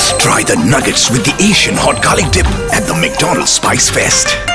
Try the nuggets with the Asian hot garlic dip at the McDonald's Spice Fest.